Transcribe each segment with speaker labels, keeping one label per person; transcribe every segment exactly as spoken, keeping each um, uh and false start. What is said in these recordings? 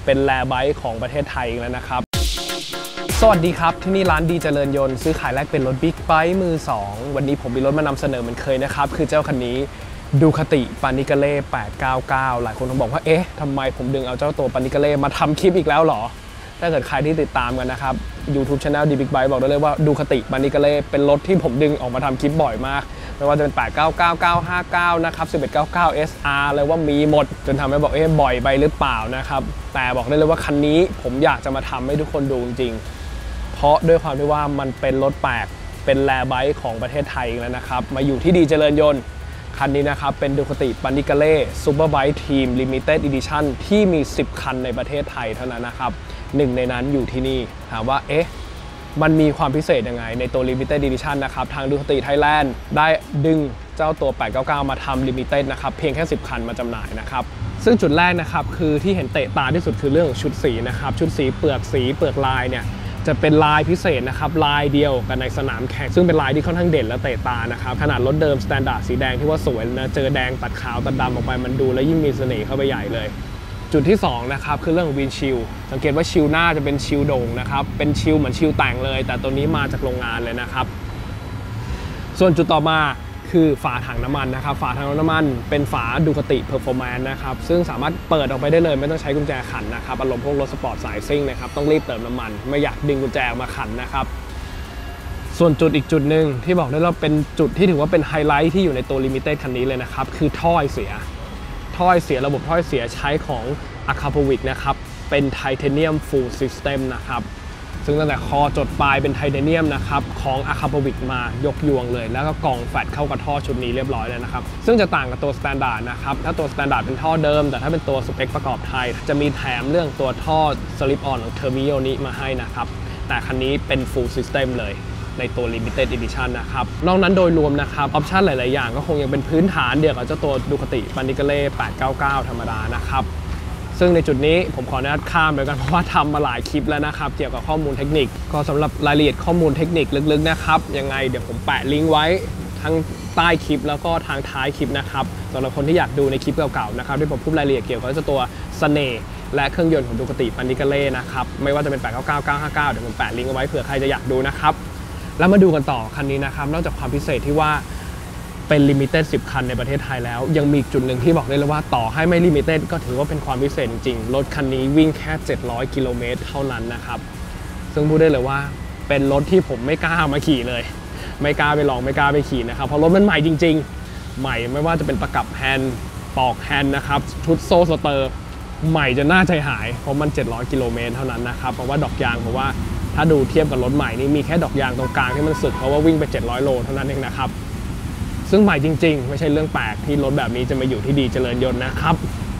Speaker 1: เป็นแลไบค์ของประเทศไทยแล้วนะครับสวัสดีครับที่นี่ร้านดีเจริญยนต์ซื้อขายแลกเป็นรถบิ๊กไบค์มือสองวันนี้ผมมีรถมานำเสนอเหมือนเคยนะครับคือเจ้าคันนี้ดูคติปานิกาเล่แปดเก้าเก้าหลายคนบอกว่าเอ๊ะทำไมผมดึงเอาเจ้าตัวปานิกาเล่มาทำคลิปอีกแล้วหรอถ้าเกิดใครที่ติดตามกันนะครับ YouTube Channel ดีบิ๊กไบค์บอกได้เลยว่าดูคติปานิกาเล่เป็นรถที่ผมดึงออกมาทำคลิปบ่อยมากไม่ว่าจะเป็นแปดเก้าเก้า เก้าห้าเก้านะครับสิบเอ็ดเก้าเก้า เอส อาร์ เลยว่ามีหมดจนทำให้บอกเอ๊ะบ่อยไปหรือเปล่านะครับแต่บอกได้เลยว่าคันนี้ผมอยากจะมาทำให้ทุกคนดูจริงๆเพราะด้วยความที่ว่ามันเป็นรถแปลกเป็นแลไบค์ของประเทศไทยแล้วนะครับมาอยู่ที่ดีเจริญยนต์คันนี้นะครับเป็นดูคติปานิกาเล่ซูเปอร์ไบค์ทีมลิมิเต็ดอีดิชั่นที่มีสิบคันในประเทศไทยเท่านั้นนะครับหนึ่งในนั้นอยู่ที่นี่ถามว่าเอ๊ะมันมีความพิเศษยังไงในตัว Limited Edition นะครับทางดูคติไทยแลนด์ได้ดึงเจ้าตัวแปดเก้าเก้ามาทำ Limited นะครับเพียงแค่สิบคันมาจำหน่ายนะครับซึ่งจุดแรกนะครับคือที่เห็นเตะตาที่สุดคือเรื่องชุดสีนะครับชุดสีเปลือกสีเปลือกลายเนี่ยจะเป็นลายพิเศษนะครับลายเดียวกันในสนามแข่งซึ่งเป็นลายที่ค่อนข้างเด่นและเตะตานะครับขนาดรถเดิมสแตนดาร์ดสีแดงที่ว่าสวยนะเจอแดงตัดขาวตัดดำออกไปมันดูแล้วยิ่งมีเสน่ห์เข้าไปใหญ่เลยจุดที่สองนะครับคือเรื่องวินชิลสังเกตว่าชิลหน้าจะเป็นชิลโด่งนะครับเป็นชิลเหมือนชิลแต่งเลยแต่ตัวนี้มาจากโรงงานเลยนะครับส่วนจุดต่อมาคือฝาถังน้ำมันนะครับฝาถังน้ำมันเป็นฝาดูคติเพอร์ฟอร์แมนซ์นะครับซึ่งสามารถเปิดออกไปได้เลยไม่ต้องใช้กุญแจขันนะครับอารมณ์พวกรถสปอร์ตสายซิ่งนะครับต้องรีบเติมน้ำมันไม่อยากดึงกุญแจมาขันนะครับส่วนจุดอีกจุดหนึ่งที่บอกได้ว่าเป็นจุดที่ถือว่าเป็นไฮไลท์ที่อยู่ในตัว Limited คันนี้เลยนะครับคือท่อเสียท่อเสียระบบท่อเสียใช้ของ อาคา พี วี ซี นะครับเป็นไทเทเนียม Full System นะครับซึ่งตั้งแต่คอจดปลายเป็นไทเทเนียมนะครับของ อาคา พี วี ซี มายกยวงเลยแล้วก็กล่องแฟลตเข้ากับท่อชุดนี้เรียบร้อยเลยนะครับซึ่งจะต่างกับตัวสแตนดาร์ดนะครับถ้าตัวสแตนดาร์ดเป็นท่อเดิมแต่ถ้าเป็นตัวสเปคประกอบไทยจะมีแถมเรื่องตัวท่อสลิปออนของเทอร์มิโอนี้มาให้นะครับแต่คันนี้เป็น Full System เลยในตัว Limited Edition นะครับนอกนั้นโดยรวมนะครับออปชันหลายๆอย่างก็คงยังเป็นพื้นฐานเดียวกับเจ้าตัวดูคติปานิกาเล่แปดเก้าเก้าธรรมดานะครับซึ่งในจุดนี้ผมขออนุญาตข้ามไปกันเพราะว่าทำมาหลายคลิปแล้วนะครับเกี่ยวกับข้อมูลเทคนิคก็สำหรับรายละเอียดข้อมูลเทคนิคลึกๆนะครับยังไงเดี๋ยวผมแปะลิงก์ไว้ทั้งใต้คลิปแล้วก็ทางท้ายคลิปนะครับสำหรับคนที่อยากดูในคลิปเก่าๆนะครับที่ผมพูดรายละเอียดเกี่ยวกับเจ้าตัวเสน่ห์และเครื่องยนต์ของดูคติปานิกาเล่นะครับไม่ว่าจะเป็นแปดเก้าเก้า เก้าห้าเก้าเดี๋ยวผมแปะลิงก์เอาไว้เผื่อใครจะอยากดูนะครับแล้วมาดูกันต่อคันนี้นะครับนอกจากความพิเศษที่ว่าเป็นลิมิเต็ดสิบคันในประเทศไทยแล้วยังมีจุดหนึ่งที่บอกได้เลยว่าต่อให้ไม่ลิมิเต็ดก็ถือว่าเป็นความพิเศษจริงๆรถคันนี้วิ่งแค่เจ็ดร้อยกิโลเมตรเท่านั้นนะครับซึ่งพูดได้เลยว่าเป็นรถที่ผมไม่กล้ามาขี่เลยไม่กล้าไปลองไม่กล้าไปขี่นะครับเพราะรถมันใหม่จริงๆใหม่ไม่ว่าจะเป็นประกับแฮนด์ปอกแฮนด์นะครับชุดโซ่สเตอร์ใหม่จะน่าใจหายเพราะมันเจ็ดร้อยกิโลเมตรเท่านั้นนะครับเพราะว่าดอกยางเพราะว่าถ้าดูเทียบกับรถใหม่นี่มีแค่ดอกยางตรงกลางที่มันสึกเพราะว่าวิ่งไปเจ็ดร้อยโลเท่านั้นเองนะครับซึ่งใหม่จริงๆไม่ใช่เรื่องแปลกที่รถแบบนี้จะมาอยู่ที่ดีเจริญยนต์นะครับ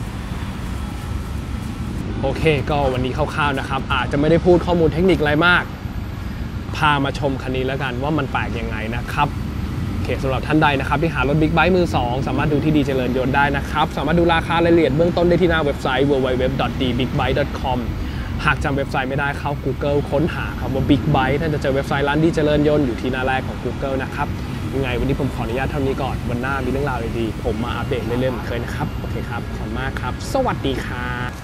Speaker 1: โอเคก็วันนี้คร่าวๆนะครับอาจจะไม่ได้พูดข้อมูลเทคนิคอะไรมากพามาชมคันนี้แล้วกันว่ามันแปลกยังไงนะครับโอเคสำหรับท่านใดนะครับที่หารถบิ๊กไบค์มือสองสามารถดูที่ดีเจริญยนต์ได้นะครับสามารถดูราคารายละเอียดเบื้องต้นได้ที่หน้าเว็บไซต์ ดับเบิลยู ดับเบิลยู ดับเบิลยู ดอท ดี บิ๊กไบค์ ดอท คอม หากจำเว็บไซต์ไม่ได้เข้า Google ค้นหาคำว่า Big Bike ท่านจะเจอเว็บไซต์ร้านดีเจริญยนต์อยู่ที่หน้าแรกของ Google นะครับยังไงวันนี้ผมขออนุญาตเท่านี้ก่อนวันหน้ามีเรื่องราวดีๆผมมาอัปเดตเรื่อยๆเหมือนเคยนะครับโอเคครับขอบคุณมากครับสวัสดีครับ